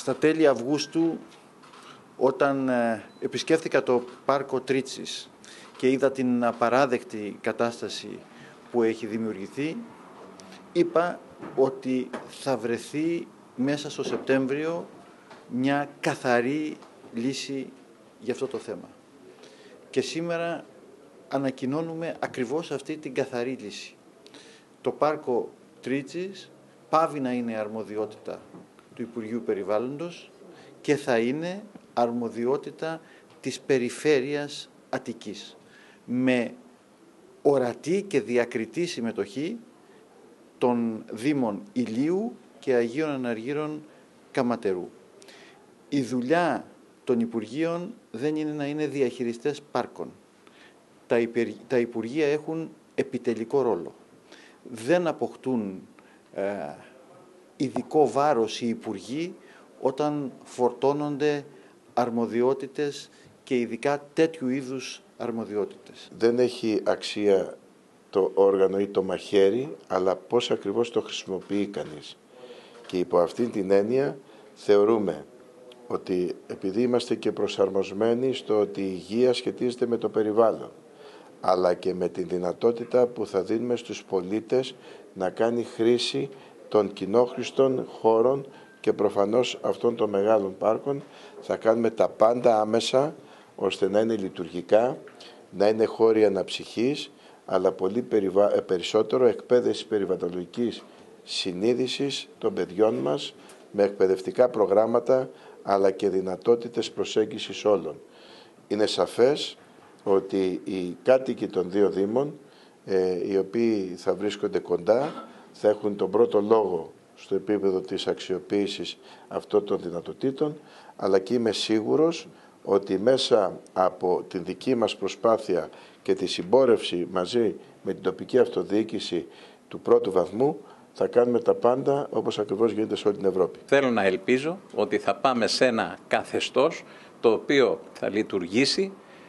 Στα τέλη Αυγούστου, όταν επισκέφθηκα το πάρκο Τρίτσης και είδα την απαράδεκτη κατάσταση που έχει δημιουργηθεί, είπα ότι θα βρεθεί μέσα στο Σεπτέμβριο μια καθαρή λύση για αυτό το θέμα. Και σήμερα ανακοινώνουμε ακριβώς αυτή την καθαρή λύση. Το πάρκο Τρίτσης πάβει να είναι αρμοδιότητα του Υπουργείου Περιβάλλοντος και θα είναι αρμοδιότητα της Περιφέρειας Αττικής, με ορατή και διακριτή συμμετοχή των Δήμων Ηλίου και Αγίων Αναργύρων Καματερού. Η δουλειά των Υπουργείων δεν είναι να είναι διαχειριστές πάρκων. Τα Υπουργεία έχουν επιτελικό ρόλο. Δεν αποκτούν ειδικό βάρος οι Υπουργοί όταν φορτώνονται αρμοδιότητες και ειδικά τέτοιου είδους αρμοδιότητες. Δεν έχει αξία το όργανο ή το μαχαίρι, αλλά πώς ακριβώς το χρησιμοποιεί κανείς. Και υπό αυτήν την έννοια θεωρούμε ότι επειδή είμαστε και προσαρμοσμένοι στο ότι η υγεία σχετίζεται με το περιβάλλον, αλλά και με την δυνατότητα που θα δίνουμε στους πολίτες να κάνει χρήση των κοινόχρηστων χώρων και προφανώς αυτών των μεγάλων πάρκων, θα κάνουμε τα πάντα άμεσα ώστε να είναι λειτουργικά, να είναι χώροι αναψυχής, αλλά πολύ περισσότερο εκπαίδευση περιβαλλοντικής συνείδησης των παιδιών μας με εκπαιδευτικά προγράμματα αλλά και δυνατότητες προσέγγισης όλων. Είναι σαφές ότι οι κάτοικοι των δύο Δήμων, οι οποίοι θα βρίσκονται κοντά, θα έχουν τον πρώτο λόγο στο επίπεδο της αξιοποίησης αυτών των δυνατοτήτων, αλλά και είμαι σίγουρος ότι μέσα από την δική μας προσπάθεια και τη συμπόρευση μαζί με την τοπική αυτοδιοίκηση του πρώτου βαθμού θα κάνουμε τα πάντα όπως ακριβώς γίνεται σε όλη την Ευρώπη. Θέλω να ελπίζω ότι θα πάμε σε ένα καθεστώς το οποίο θα λειτουργήσει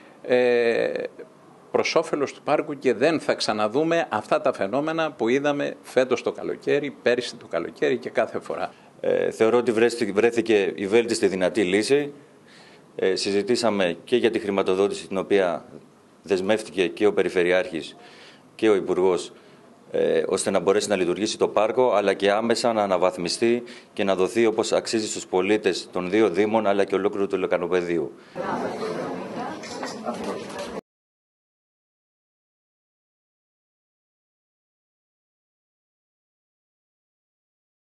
προς όφελος του πάρκου και δεν θα ξαναδούμε αυτά τα φαινόμενα που είδαμε φέτος το καλοκαίρι, πέρυσι το καλοκαίρι και κάθε φορά. Θεωρώ ότι βρέθηκε η βέλτιστη δυνατή λύση. Συζητήσαμε και για τη χρηματοδότηση την οποία δεσμεύτηκε και ο Περιφερειάρχης και ο Υπουργός ώστε να μπορέσει να λειτουργήσει το πάρκο, αλλά και άμεσα να αναβαθμιστεί και να δοθεί όπως αξίζει στους πολίτες των δύο Δήμων αλλά και ολόκληρου του Λεκανοπεδίου.